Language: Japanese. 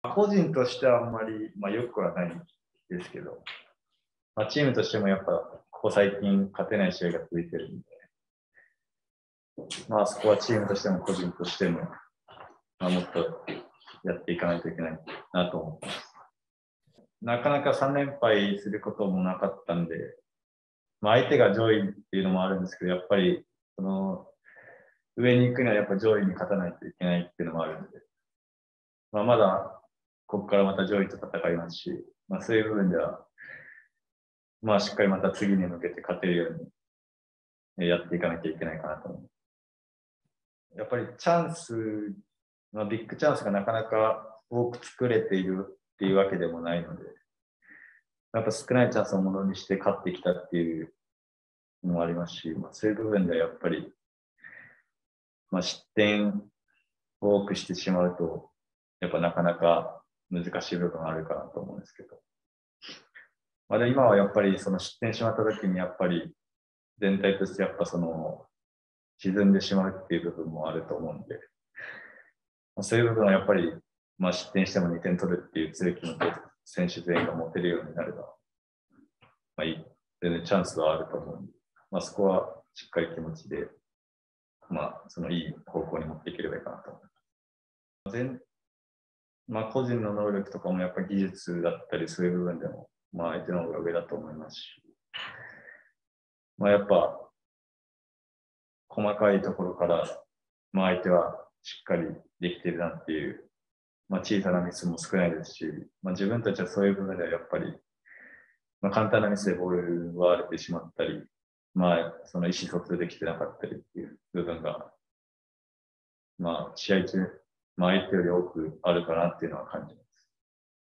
個人としてはあんまり、良くはないですけど、チームとしてもやっぱ、ここ最近勝てない試合が続いてるんで、そこはチームとしても個人としても、もっとやっていかないといけないなと思ってます。なかなか3連敗することもなかったんで、相手が上位っていうのもあるんですけど、やっぱり、その、上に行くにはやっぱ上位に勝たないといけないっていうのもあるので、まだここからまた上位と戦いますし、そういう部分では、しっかりまた次に向けて勝てるようにやっていかなきゃいけないかなと思う。やっぱりチャンス、ビッグチャンスがなかなか多く作れているっていうわけでもないので、やっぱ少ないチャンスをものにして勝ってきたっていうのもありますし、そういう部分ではやっぱり、失点を多くしてしまうと、やっぱなかなか難しい部分があるかなと思うんですけど。で今はやっぱりその失点しまった時にやっぱり全体としてやっぱその沈んでしまうっていう部分もあると思うんで、そういう部分はやっぱり、失点しても2点取るっていう強い気持ちを選手全員が持てるようになれば、全然チャンスはあると思うんで、そこはしっかり気持ちで、そのいい方向に持っていければいいかなと思います。個人の能力とかもやっぱり技術だったりそういう部分でも、相手の方が上だと思いますし、やっぱ細かいところから、相手はしっかりできてるなっていう、小さなミスも少ないですし、自分たちはそういう部分ではやっぱり、簡単なミスでボール奪われてしまったり、その意思疎通できてなかったりっていう部分が、試合中、相手より多くあるかなっていうのは感じます。